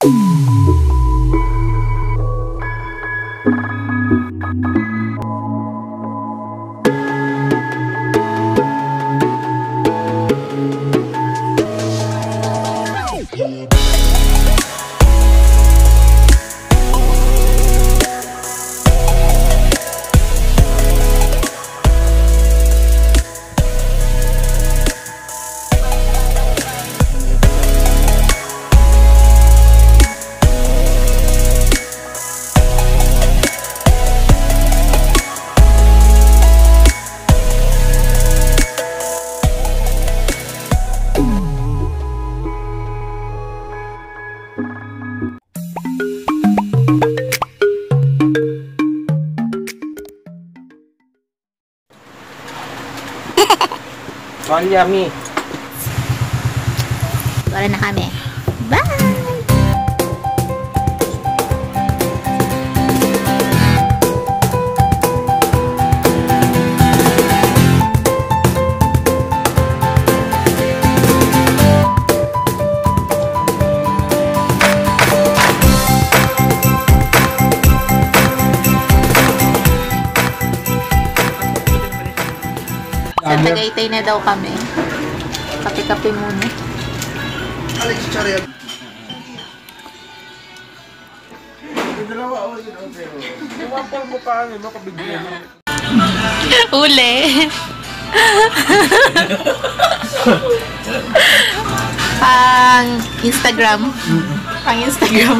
Yummy. Wala na kami. Bye! Sa Tagaytay na daw kami. Kape-kape muna. Uli. Pang Instagram. Pang Instagram.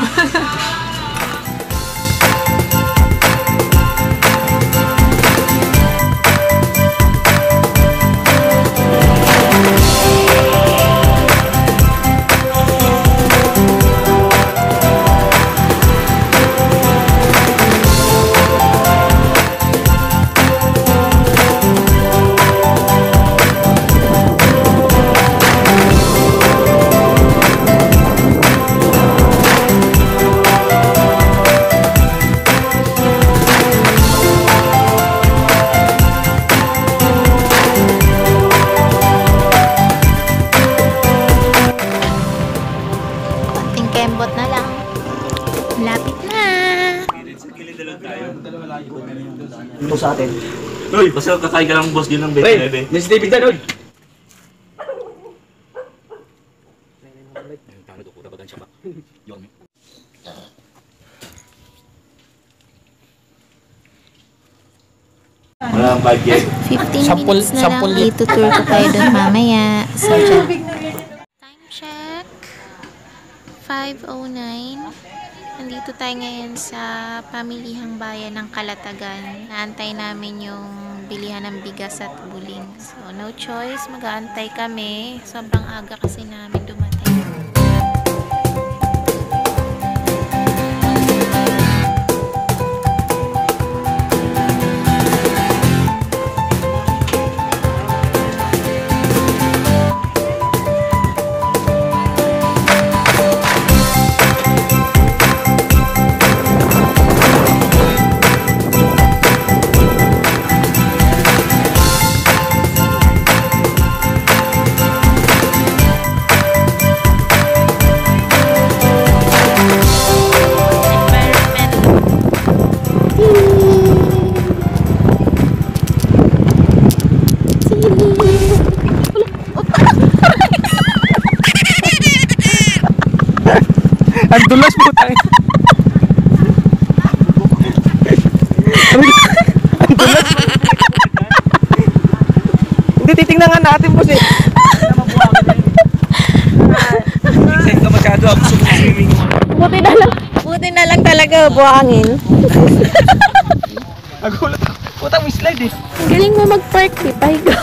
Kembot na lang. Lapit na. Ito sa atin. Uy, basta kakain ka lang boss din ng bebe. Miss David na doon. Walang budget. 15 minutes na lang. Itutour ko kayo doon mamaya. So, time check. 5:09. Nandito tayo ngayon sa pamilihang bayan ng Kalatagan. Naantay namin yung bilihan ng bigas at buling. So, no choice. Mag-aantay kami. Sobrang aga kasi namin dumating. Ang dulas mo tayo. Ang dulas. Hindi, titingnan nga natin po siya. Excited ka masyado. Buti na lang talaga buhangin. Nagulat. Putang may slide eh. Galing mo mag-park, di pahiga.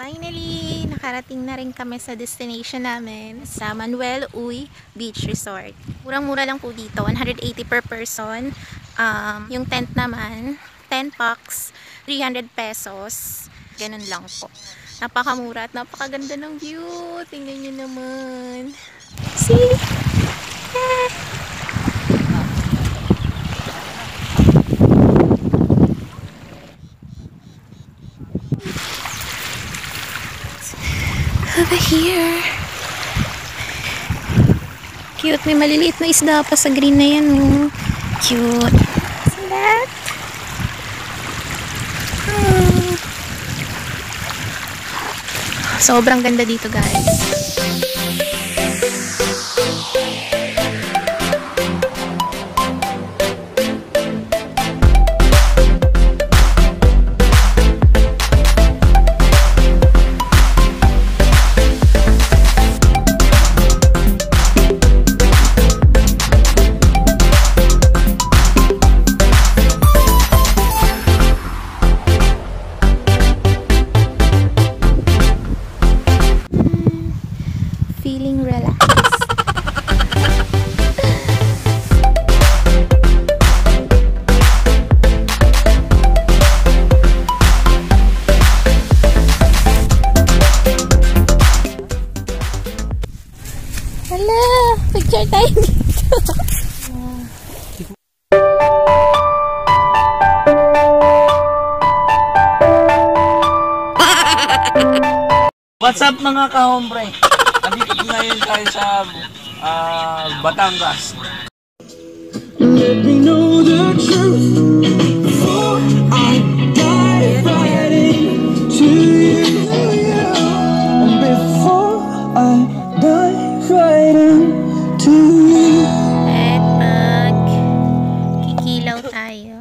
Finally, nakarating na rin kami sa destination namin sa Manuel Uy Beach Resort. Murang-mura lang po dito, 180 per person. Yung tent naman, 10 packs, 300 pesos. Ganun lang po. Napakamura at napakaganda ng view. Tingnan nyo naman. See? Yeah. Over here. Cute. May maliliit na isda pa sa green na yan. Oh. Cute. See that? Sobrang ganda dito, guys. Feeling relaxed. Hala, picture tayo dito. What's up mga kahombre? Nandito ngayon tayo sa Batangas. Let me know the truth before I dive right into you. And before I dive right into you. At pag kikilaw tayo.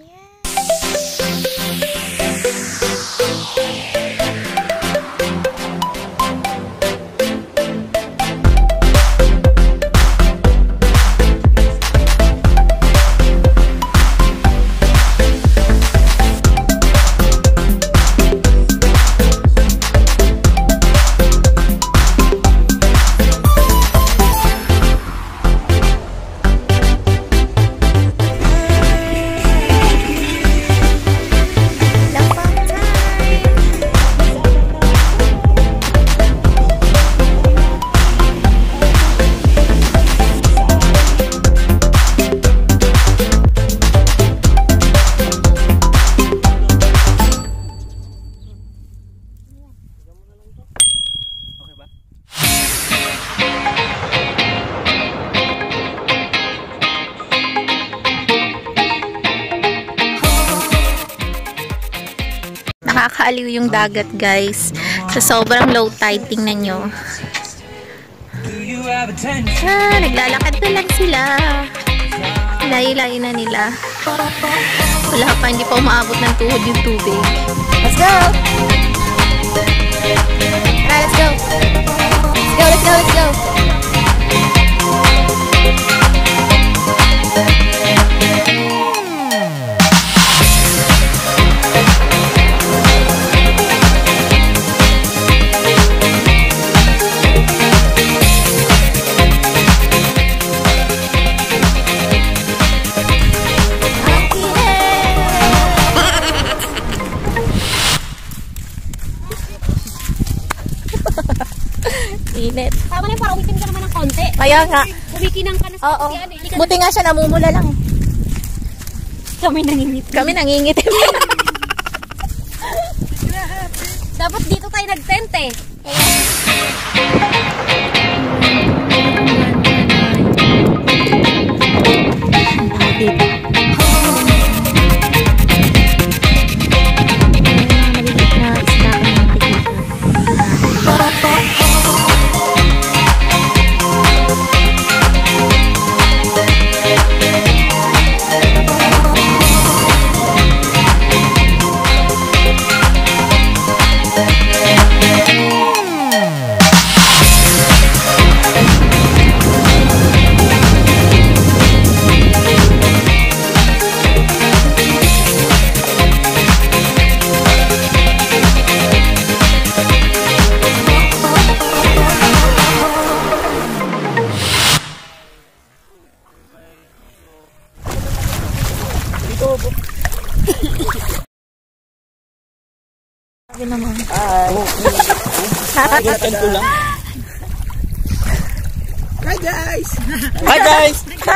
Nakakaaliw yung dagat, guys. Sa sobrang low tide, tingnan nyo. Naglalakad na lang sila. Layo-layo na nila. Wala pa, hindi pa umaabot ng tuhod yung tubig. Let's go! Let's go! Let's go, let's go, let's go! Init. Tama na, para umitin ka naman ng konti. Kaya nga. Umikinang ka na sa Oo. Buti nga siya, namumula lang. Kami nangingit. Kami nangingitim. Dapat dito tayo nag-tent eh. Dito. Yun naman. Hi guys! Hi guys!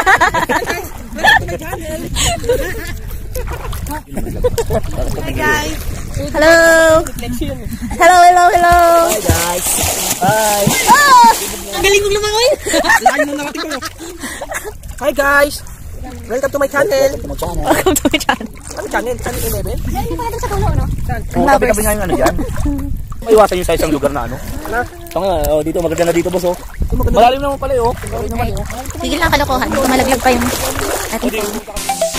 Hi guys! Hello! Hello, hello, hello! Hi guys! Hi! Ang galing mong lumangoy. Lagi mong nakating ko. Hi guys! Welcome to my channel! Welcome to my channel. Ano channel? Channel 11? Yan yung pala sa dulo, no? Tabi-tabi nga yung ano dyan. Maiwasan yung sa isang lugar na ano. Tanga, dito maganda na dito boss oh. Malalim naman pala oh. Sige lang kalokohan. Malaglag pa yung ating